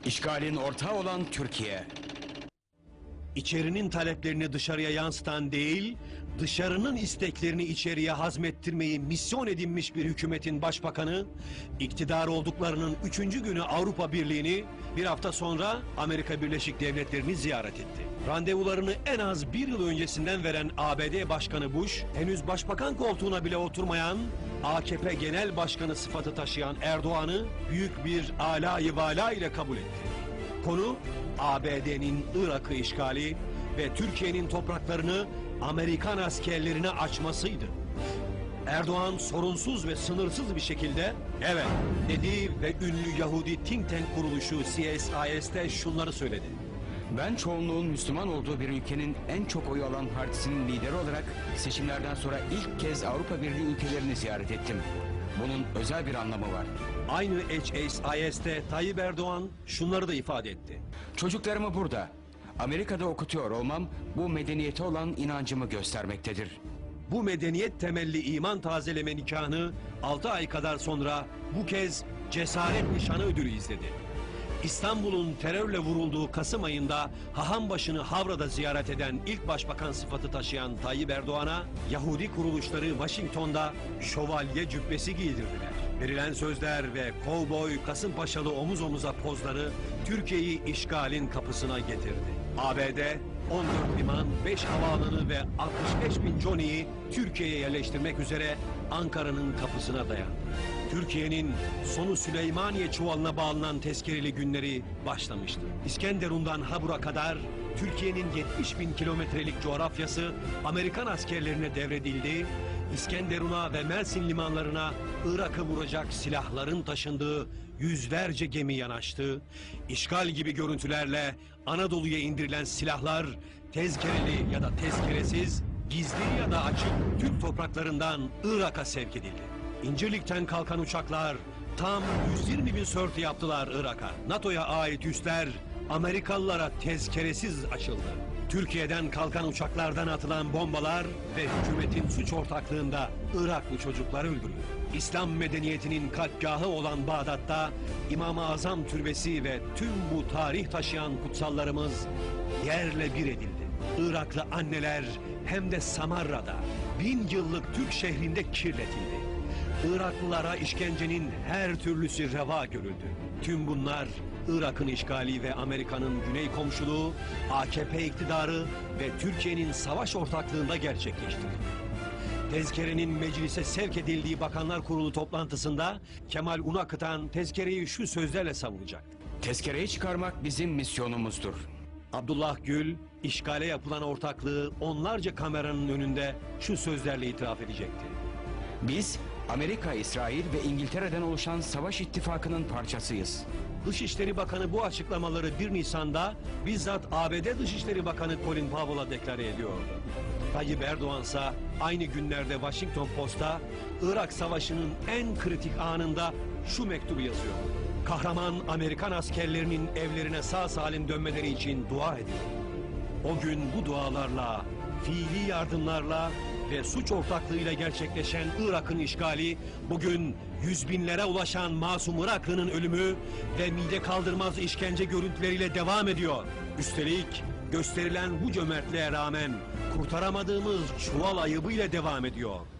İşgalin ortağı olan Türkiye. İçerinin taleplerini dışarıya yansıtan değil, dışarının isteklerini içeriye hazmettirmeyi misyon edinmiş bir hükümetin başbakanı, iktidar olduklarının 3. günü Avrupa Birliği'ni, bir hafta sonra Amerika Birleşik Devletleri'ni ziyaret etti. Randevularını en az bir yıl öncesinden veren ABD Başkanı Bush, henüz başbakan koltuğuna bile oturmayan, AKP Genel Başkanı sıfatı taşıyan Erdoğan'ı büyük bir alâ-i vâlâ ile kabul etti. Konu ABD'nin Irak'ı işgali ve Türkiye'nin topraklarını Amerikan askerlerine açmasıydı. Erdoğan sorunsuz ve sınırsız bir şekilde evet dedi ve ünlü Yahudi think tank kuruluşu CSIS'te şunları söyledi. Ben çoğunluğun Müslüman olduğu bir ülkenin en çok oy alan partisinin lideri olarak seçimlerden sonra ilk kez Avrupa Birliği ülkelerini ziyaret ettim. Bunun özel bir anlamı var. Aynı HSIS'te Tayyip Erdoğan şunları da ifade etti. Çocuklarımı burada, Amerika'da okutuyor olmam bu medeniyete olan inancımı göstermektedir. Bu medeniyet temelli iman tazeleme nikahını 6 ay kadar sonra bu kez cesaret nişanı ödülü izledi. İstanbul'un terörle vurulduğu Kasım ayında Hahambaşı'nı Havra'da ziyaret eden ilk başbakan sıfatı taşıyan Tayyip Erdoğan'a Yahudi kuruluşları Washington'da şövalye cübbesi giydirdiler. Verilen sözler ve kovboy Kasımpaşalı omuz omuza pozları Türkiye'yi işgalin kapısına getirdi. ABD 14 liman, 5 havaalanı ve 65 bin Johnny'yi Türkiye'ye yerleştirmek üzere Ankara'nın kapısına dayandı. Türkiye'nin sonu Süleymaniye çuvalına bağlanan tezkereli günleri başlamıştı. İskenderun'dan Habur'a kadar Türkiye'nin 70 bin kilometrelik coğrafyası Amerikan askerlerine devredildi. İskenderun'a ve Mersin limanlarına Irak'ı vuracak silahların taşındığı yüzlerce gemi yanaştı. İşgal gibi görüntülerle Anadolu'ya indirilen silahlar tezkereli ya da tezkeresiz, gizli ya da açık Türk topraklarından Irak'a sevk edildi. İncirlik'ten kalkan uçaklar tam 120 bin sörtü yaptılar Irak'a. NATO'ya ait üsler Amerikalılara tezkeresiz açıldı. Türkiye'den kalkan uçaklardan atılan bombalar ve hükümetin suç ortaklığında Iraklı çocuklar öldürüldü. İslam medeniyetinin kalpgahı olan Bağdat'ta İmam-ı Azam türbesi ve tüm bu tarih taşıyan kutsallarımız yerle bir edildi. Iraklı anneler hem de Samarra'da 1000 yıllık Türk şehrinde kirletildi. Iraklılara işkencenin her türlüsü reva görüldü. Tüm bunlar Irak'ın işgali ve Amerika'nın güney komşuluğu, AKP iktidarı ve Türkiye'nin savaş ortaklığında gerçekleştirildi. Tezkerenin meclise sevk edildiği Bakanlar Kurulu toplantısında Kemal Unakıtan tezkereyi şu sözlerle savunacak. Tezkereyi çıkarmak bizim misyonumuzdur. Abdullah Gül, işgale yapılan ortaklığı onlarca kameranın önünde şu sözlerle itiraf edecekti. Biz Amerika, İsrail ve İngiltere'den oluşan savaş ittifakının parçasıyız. Dışişleri Bakanı bu açıklamaları 1 Nisan'da bizzat ABD Dışişleri Bakanı Colin Powell'a deklare ediyordu. Tayyip Erdoğan ise aynı günlerde Washington Post'a Irak Savaşı'nın en kritik anında şu mektubu yazıyor. Kahraman Amerikan askerlerinin evlerine sağ salim dönmeleri için dua ediyor. O gün bu dualarla, fiili yardımlarla ve suç ortaklığıyla gerçekleşen Irak'ın işgali, bugün yüz binlere ulaşan masum Iraklı'nın ölümü ve mide kaldırmaz işkence görüntüleriyle devam ediyor. Üstelik gösterilen bu cömertliğe rağmen kurtaramadığımız çuval ayıbıyla devam ediyor.